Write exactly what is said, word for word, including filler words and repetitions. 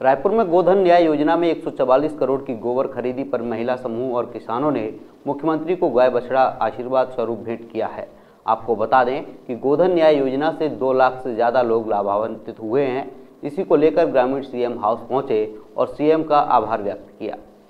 रायपुर में गोधन न्याय योजना में एक सौ चवालीस करोड़ की गोबर खरीदी पर महिला समूह और किसानों ने मुख्यमंत्री को गाय बछड़ा आशीर्वाद स्वरूप भेंट किया है। आपको बता दें कि गोधन न्याय योजना से दो लाख से ज़्यादा लोग लाभान्वित हुए हैं। इसी को लेकर ग्रामीण सीएम हाउस पहुंचे और सीएम का आभार व्यक्त किया।